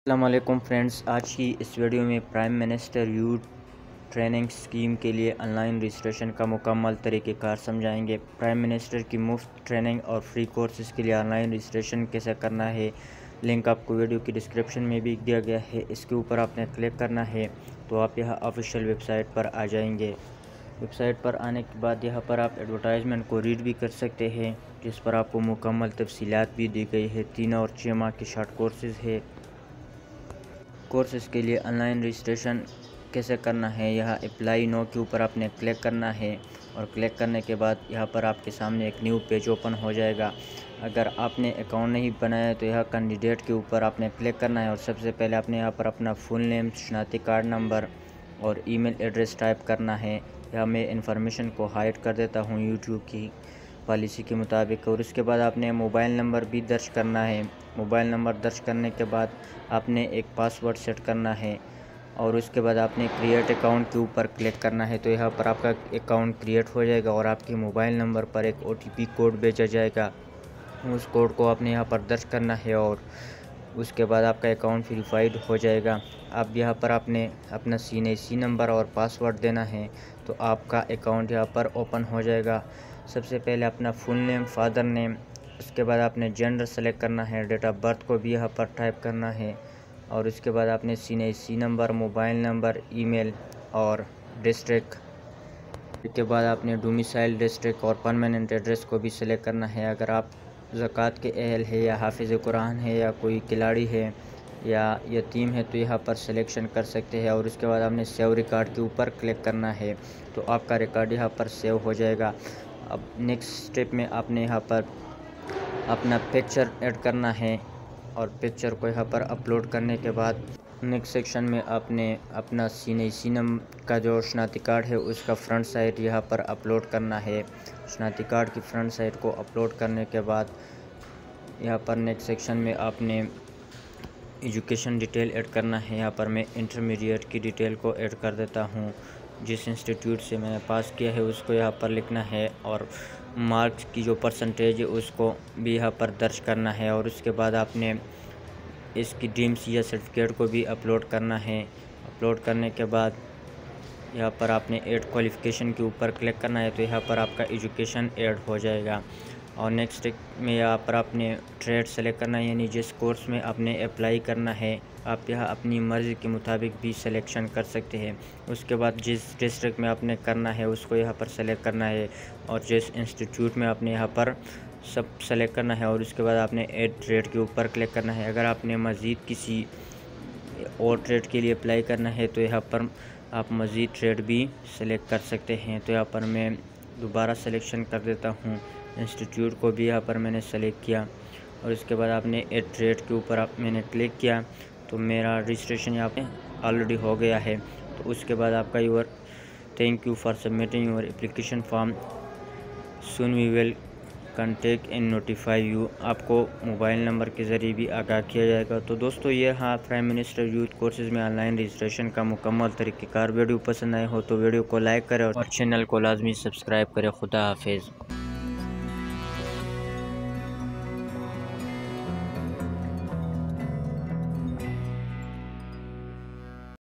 अस्सलाम वालेकुम फ्रेंड्स, आज की इस वीडियो में prime minister youth training scheme के लिए ऑनलाइन रजिस्ट्रेशन का मुकम्मल तरीक़ेकार समझाएंगे। प्राइम मिनिस्टर की मुफ्त ट्रेनिंग और फ्री कोर्सेज़ के लिए ऑनलाइन रजिस्ट्रेशन कैसे करना है, लिंक आपको वीडियो की डिस्क्रिप्शन में भी दिया गया है। इसके ऊपर आपने क्लिक करना है तो आप यह ऑफिशियल वेबसाइट पर आ जाएंगे। वेबसाइट पर आने के बाद यहाँ पर आप एडवर्टाइजमेंट को रीड भी कर सकते हैं, जिस पर आपको मुकम्मल तफसीलात भी दी गई है। 3 और 6 माह के शॉर्ट कोर्सेज़ है। कोर्सेज़ के लिए ऑनलाइन रजिस्ट्रेशन कैसे करना है, यहाँ अप्लाई नो के ऊपर आपने क्लिक करना है और क्लिक करने के बाद यहाँ पर आपके सामने एक न्यू पेज ओपन हो जाएगा। अगर आपने अकाउंट नहीं बनाया है तो यह कैंडिडेट के ऊपर आपने क्लिक करना है और सबसे पहले आपने यहाँ पर अपना फुल नेम, शनाख्ती कार्ड नंबर और ईमेल एड्रेस टाइप करना है। यहाँ मैं इन्फॉर्मेशन को हाइड कर देता हूँ यूट्यूब की पॉलिसी के मुताबिक। और उसके बाद आपने मोबाइल नंबर भी दर्ज करना है। मोबाइल नंबर दर्ज करने के बाद आपने एक पासवर्ड सेट करना है और उसके बाद आपने क्रिएट अकाउंट के ऊपर क्लिक करना है। तो यहाँ पर आपका अकाउंट क्रिएट हो जाएगा और आपके मोबाइल नंबर पर एक OTP कोड भेजा जाएगा। उस कोड को आपने यहाँ पर दर्ज करना है और उसके बाद आपका अकाउंट वेरीफाइड हो जाएगा। अब यहाँ पर आपने अपना CNAC नंबर और पासवर्ड देना है तो आपका अकाउंट यहाँ पर ओपन हो जाएगा। सबसे पहले अपना फुल नेम, फादर नेम, उसके बाद आपने जेंडर सेलेक्ट करना है, डेट ऑफ बर्थ को भी यहाँ पर टाइप करना है और उसके बाद आपने CNAC number, mobile number, email और डिस्ट्रिक्ट, इसके बाद आपने डोमिसाइल डिस्ट्रिक्ट और परमानेंट एड्रेस को भी सिलेक्ट करना है। अगर आप ज़कात के अहल है या हाफिज़ कुरान है या कोई खिलाड़ी है या यतीम है तो यहाँ पर सिलेक्शन कर सकते हैं और उसके बाद आपने सेव रिकॉर्ड के ऊपर क्लिक करना है तो आपका रिकॉर्ड यहाँ पर सेव हो जाएगा। अब नेक्स्ट स्टेप में आपने यहाँ पर अपना पिक्चर ऐड करना है और पिक्चर को यहाँ पर अपलोड करने के बाद नेक्स्ट सेक्शन में आपने अपना CNAC नंबर का जो शनाख्ती कार्ड है उसका फ्रंट साइड यहाँ पर अपलोड करना है। शनाख्ती कार्ड की फ्रंट साइड को अपलोड करने के बाद यहाँ पर नेक्स्ट सेक्शन में आपने एजुकेशन डिटेल ऐड करना है। यहाँ पर मैं इंटरमीडिएट की डिटेल को ऐड कर देता हूँ। जिस इंस्टीट्यूट से मैंने पास किया है उसको यहाँ पर लिखना है और मार्क्स की जो परसेंटेज है उसको भी यहाँ पर दर्ज करना है और उसके बाद आपने इसकी ड्रीम्स या सर्टिफिकेट को भी अपलोड करना है। अपलोड करने के बाद यहाँ पर आपने ऐड क्वालिफ़िकेशन के ऊपर क्लिक करना है तो यहाँ पर आपका एजुकेशन ऐड हो जाएगा। और नेक्स्ट में यहाँ पर आपने ट्रेड सेलेक्ट करना है, यानी जिस कोर्स में आपने अप्लाई करना है आप यहाँ अपनी मर्ज़ी के मुताबिक भी सिलेक्शन कर सकते हैं। उसके बाद जिस डिस्ट्रिक्ट में आपने करना है उसको यहाँ पर सेलेक्ट करना है और जिस इंस्टीट्यूट में आपने यहाँ पर सब सेलेक्ट करना है और उसके बाद आपने ऐड ट्रेड के ऊपर क्लिक करना है। अगर आपने मज़ीद किसी और ट्रेड के लिए अप्लाई करना है तो यहाँ पर आप मज़ीद ट्रेड भी सेलेक्ट कर सकते हैं। तो यहाँ पर मैं दोबारा सिलेक्शन कर देता हूँ, इंस्टीट्यूट को भी यहाँ पर मैंने सेलेक्ट किया और इसके बाद आपने ऐड ट्रेड के ऊपर मैंने क्लिक किया तो मेरा रजिस्ट्रेशन यहाँ पे ऑलरेडी हो गया है। तो उसके बाद आपका thank you for submitting your application form, soon we will contact and notify you, आपको मोबाइल नंबर के ज़रिए भी आगाह किया जाएगा। तो दोस्तों ये प्राइम मिनिस्टर यूथ कोर्सेज़ में ऑनलाइन रजिस्ट्रेशन का मुकम्मल तरीक़ेकार। वीडियो पसंद आए हो तो वीडियो को लाइक करें और चैनल को लाजमी सब्सक्राइब करें। खुदा हाफिज़।